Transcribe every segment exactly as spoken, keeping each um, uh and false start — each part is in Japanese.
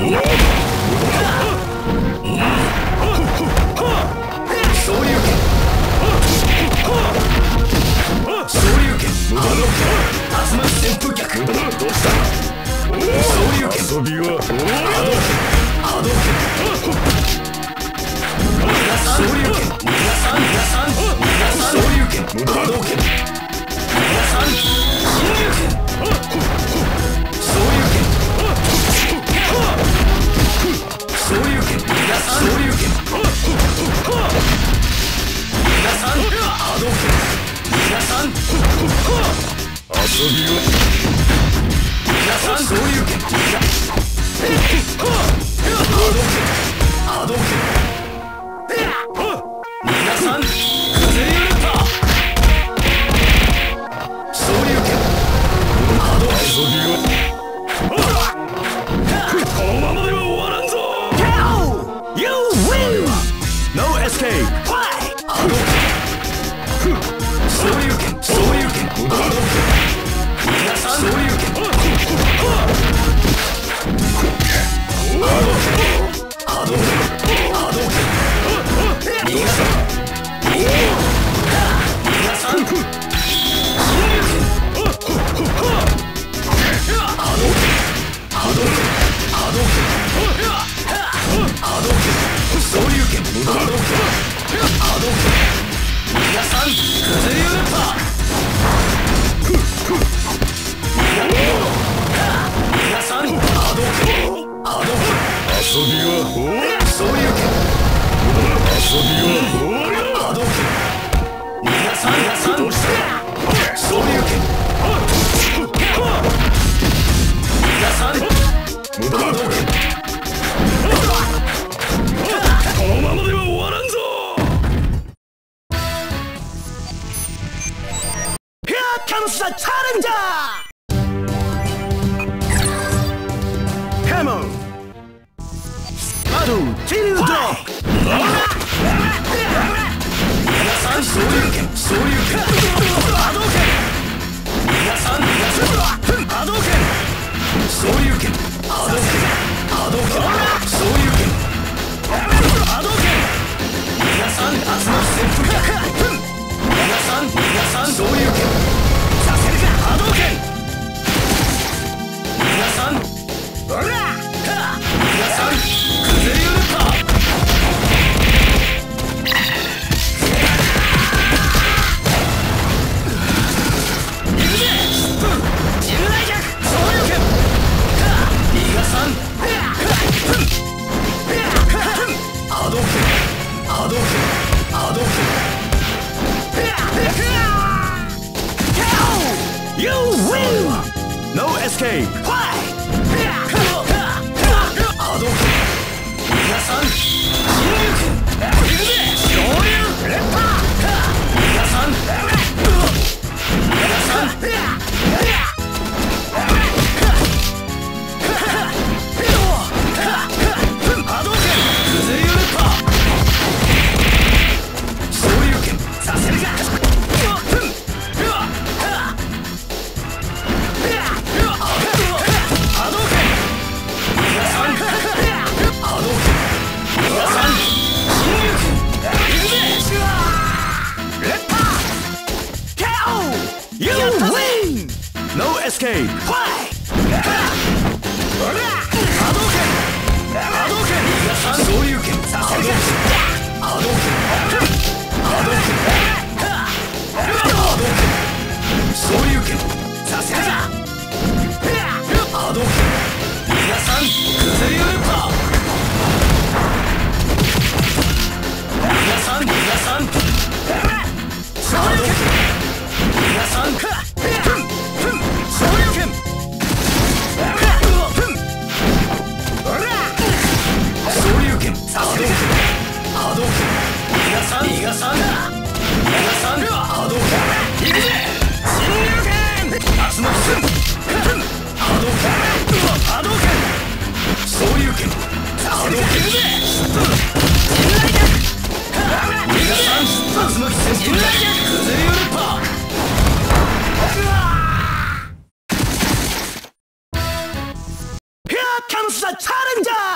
Comes the challenger!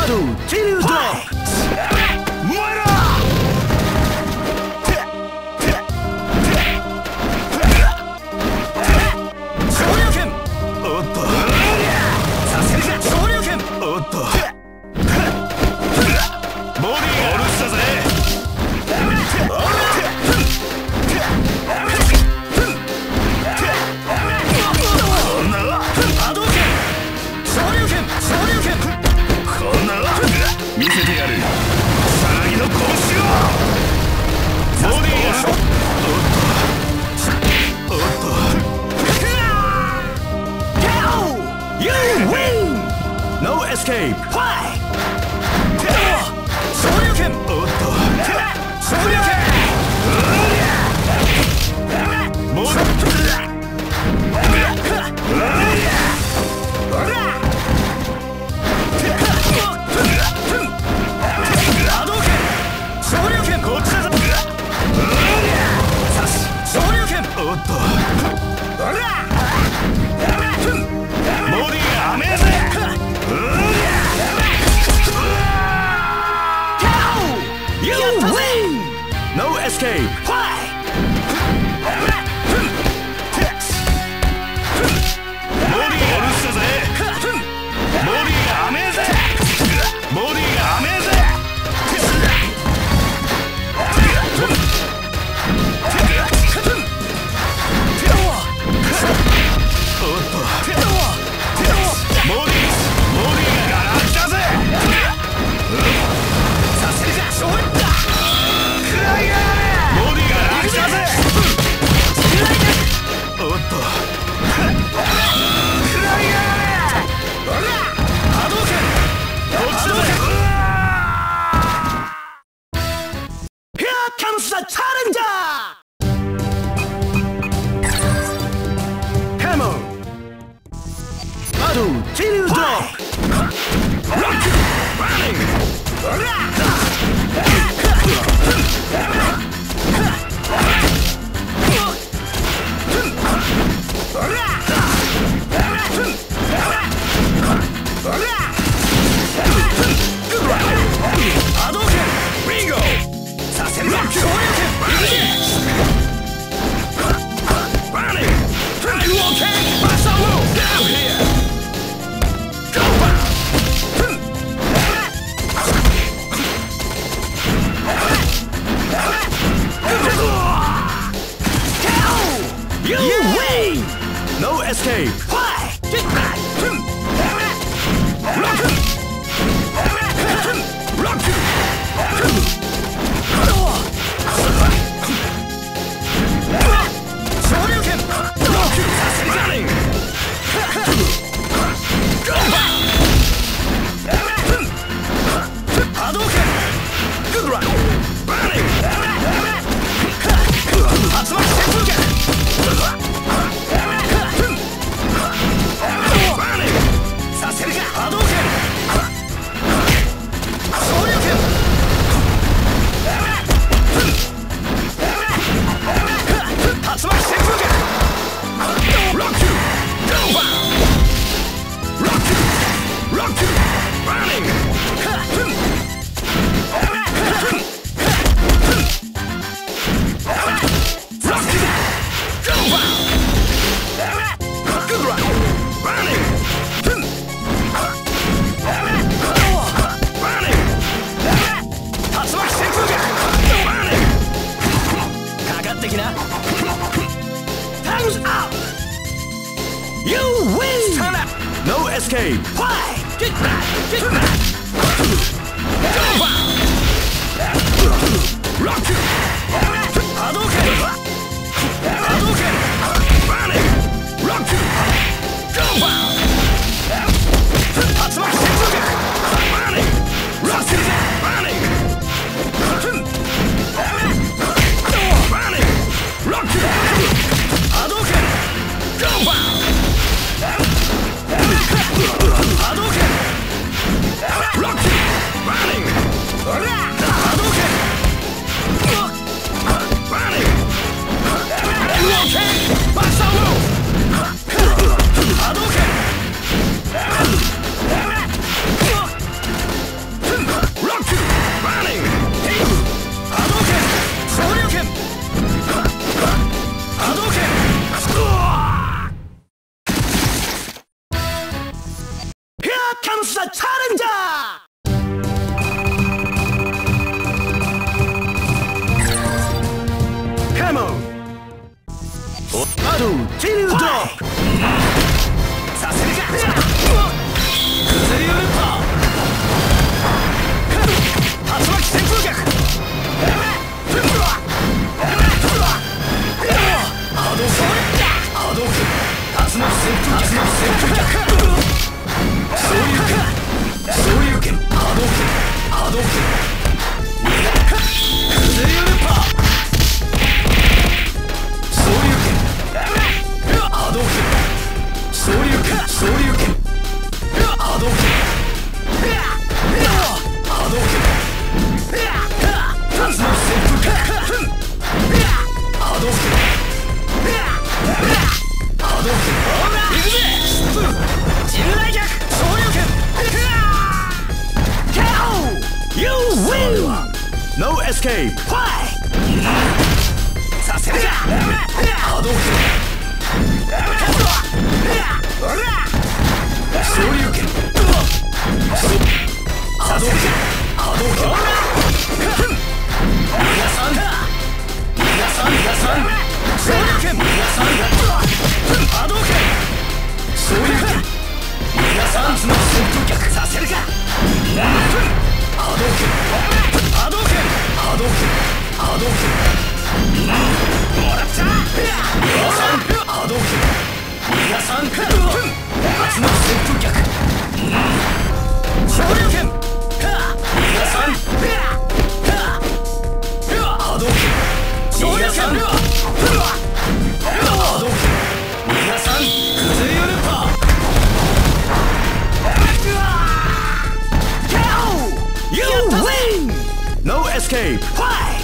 Hadouken! the challenger! Come on! Battle till you drop! させるか！崩れ寄るパー！竜巻旋風脚！波動拳！波動拳！竜巻旋風脚！竜巻旋風脚！昇竜拳！昇竜拳！波動拳！波動拳！崩れ寄るパー！昇竜拳！波動拳！昇竜拳！昇竜拳！波動拳！波動拳！竜巻旋風脚！波動拳！波動拳！行くぜ！陣雷脚！昇竜拳！ケーオー! You win! No escape! Fight! させるか！波動拳！昇竜拳！波動拳！波動拳！逃がさん！逃がさん！逃がさん！昇竜拳！逃がさん！波動拳！昇竜拳！逃がさん！つまり旋風脚！させるか！波動拳！波動拳！波動拳！波動拳！もらった！逃がさん！波動拳！逃がさん！竜巻旋風脚！昇竜拳！逃がさん！波動拳！昇竜拳！波動拳！逃がさん！崩れ寄るパー！ ケーオー! You win! No escape! Fight!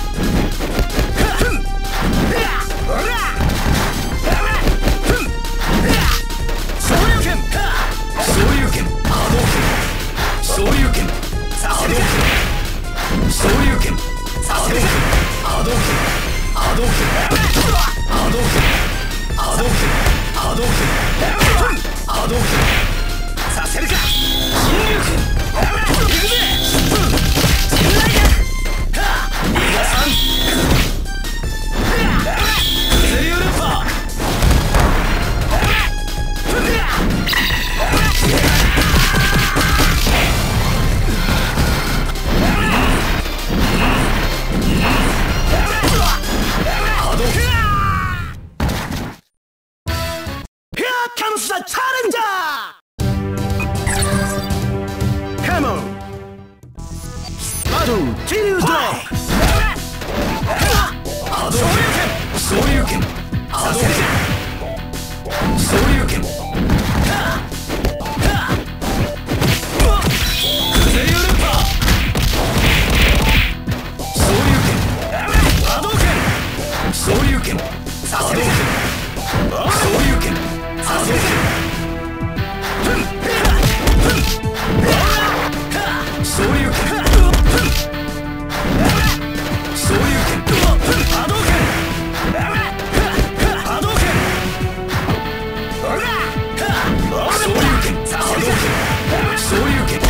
昇竜拳！昇竜拳！波動拳！昇竜拳！させるか！昇竜拳！させるか！波動拳！波動拳！波動拳！波動拳！波動拳！波動拳！させるか！神竜拳！行くぜ！陣雷脚！逃がさん！崩れ寄るパー！Here comes the challenger! Come on! Battle till you drop! 昇竜拳！昇竜拳！波動拳！昇竜拳！崩れ寄るパー！昇竜拳！波動拳！昇竜拳！させるか！昇竜拳！させるか！昇竜拳！昇竜拳！波動拳！波動拳！昇竜拳！させるか！昇竜拳！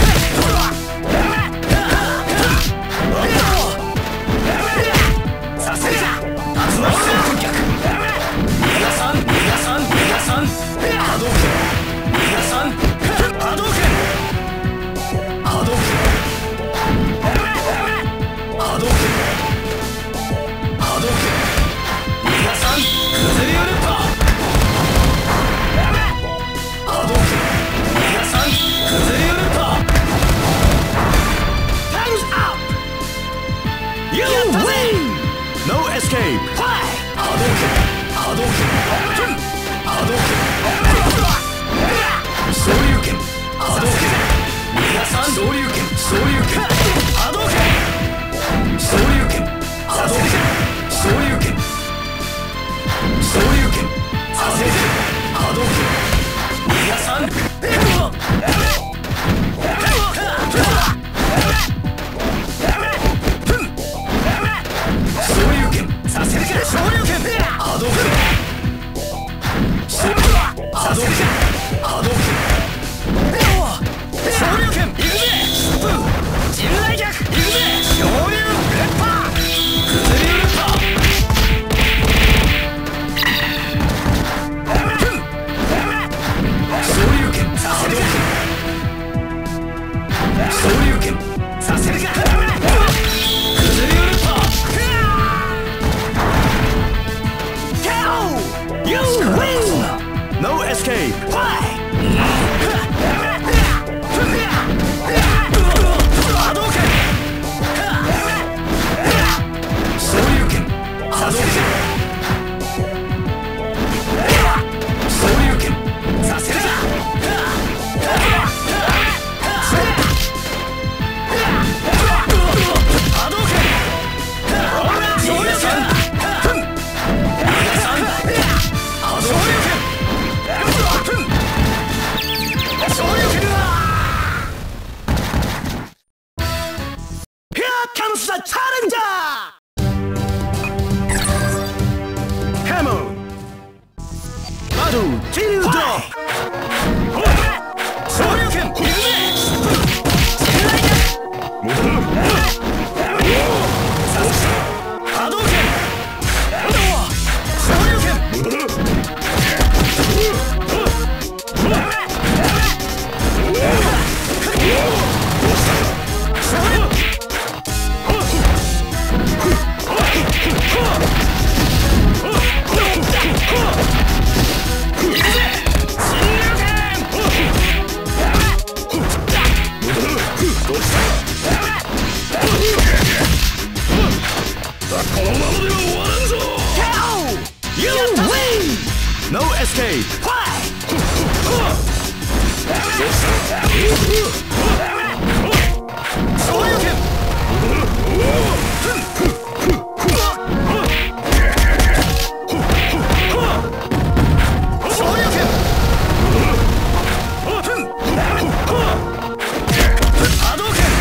させるか！竜巻旋風脚！逃がさん！逃がさん！逃がさん！波動拳！逃がさん！波動拳！波動拳！波動拳！波動拳！逃がさん！崩れ寄るパー！波動拳！逃がさん！崩れ寄るパー！ Time's up! You win! No escape! Fight! 波動拳！波動拳！波動拳！昇竜拳！波動拳！逃がさん！昇竜拳！昇竜拳！波動拳！昇竜拳！波動拳！昇竜拳！昇竜拳！させるか！波動拳！逃がさん！昇竜拳！させるか！昇竜拳！波動拳！させるか！波動拳！波動拳！昇竜拳！ 昇竜拳させるか。崩れ寄るパー。You win! No escape! Why? 波動拳昇竜拳させるか。昇竜拳させるか。波動拳逃がさん。逃がさん。昇竜拳昇竜拳。 Here comes the challenger! Come on! Battle till drop! 昇竜拳行くぜ！波動拳昇竜拳このままでは終わらんぞ。 You win! No escape! Why? 昇竜拳昇竜拳波動拳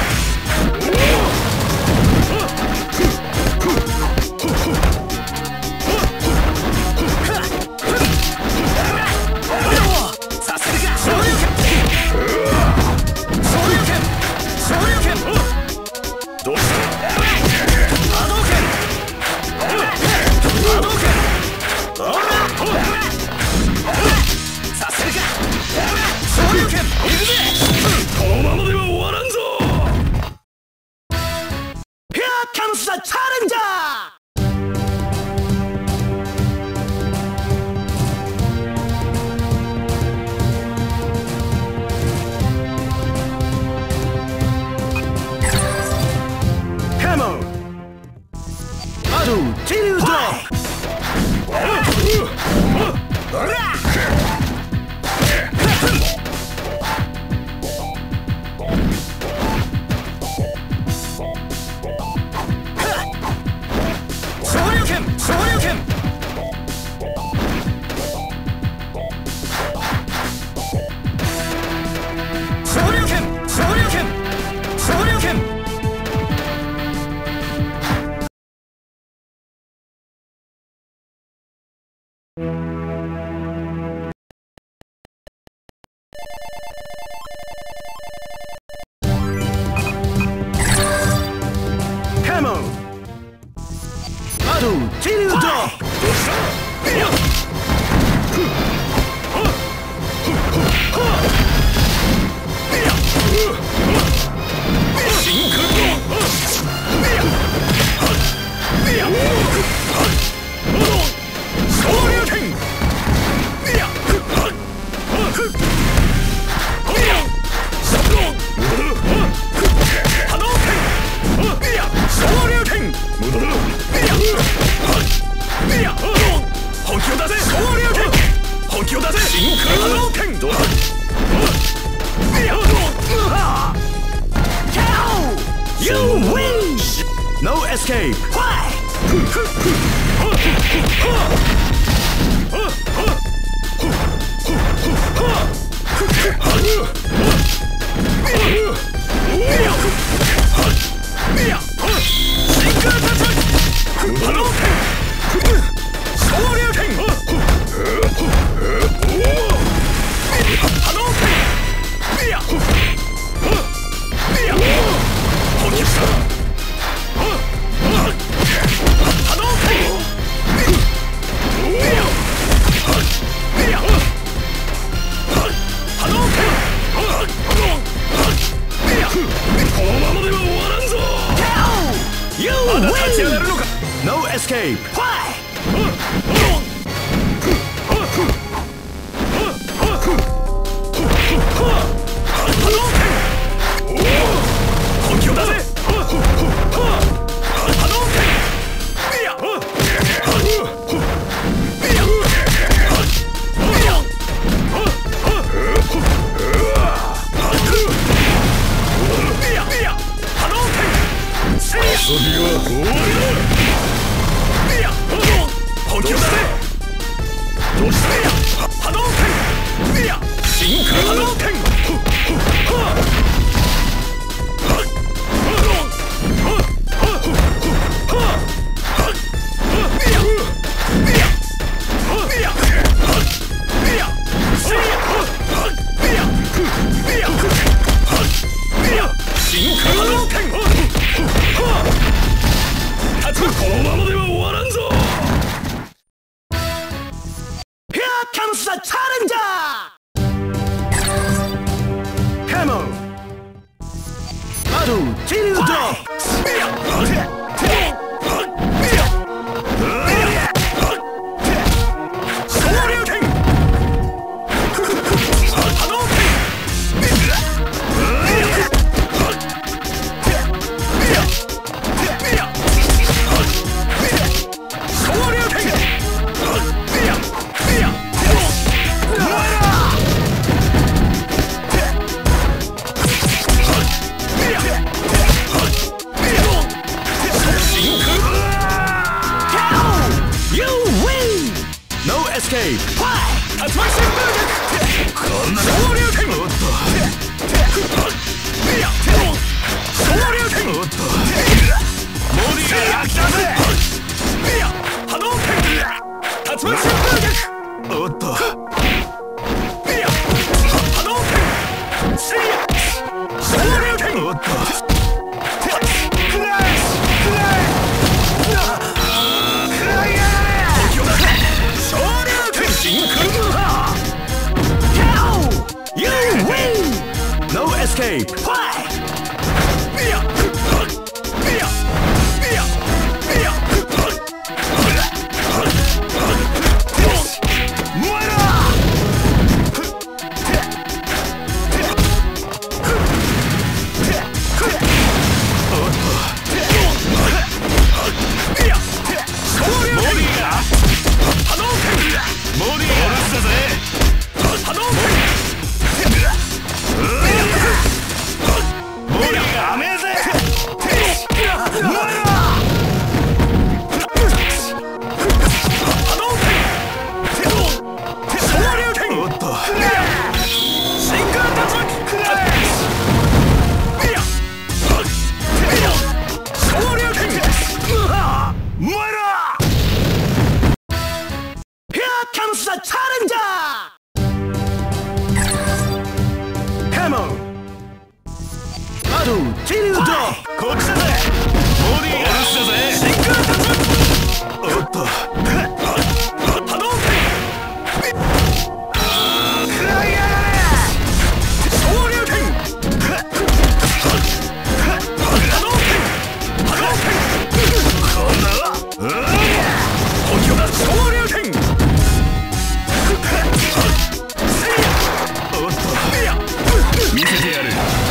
させるか。昇竜拳昇竜拳昇竜拳どうした波動拳波動拳させるか。昇竜拳行くぜ。このままでは終わらんぞ。 Here comes the challenger! Come on! Battle till drop! 昇竜拳昇竜拳昇竜拳昇竜拳昇竜拳 Come on! Battle till drop! 真空昇竜拳波動拳昇竜拳本気を出せ昇竜拳本気を出せ真空波動拳どうだ You win! No escape! Why? Hadouken! 立ち上がるのか。 No escape.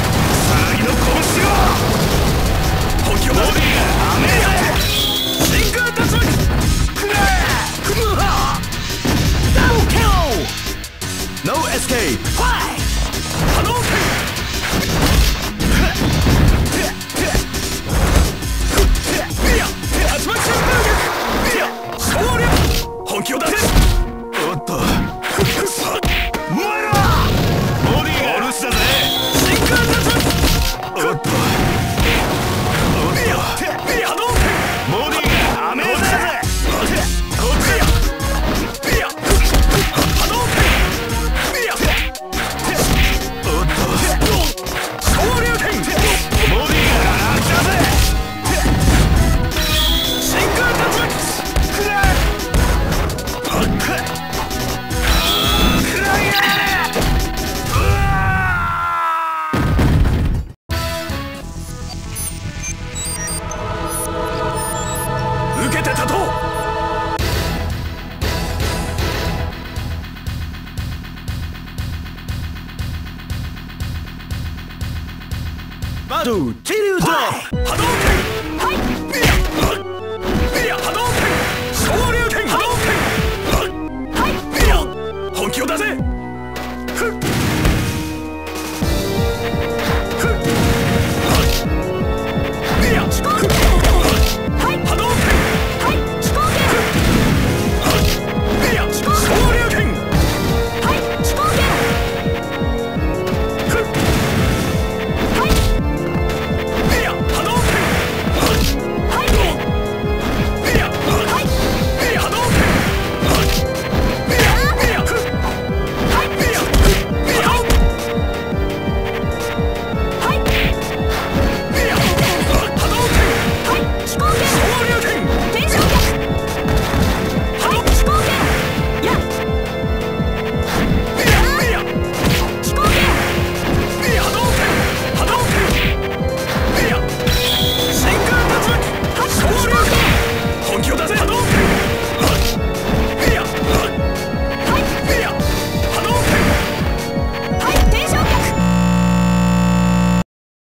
Amazing! ドゥチリュード波動拳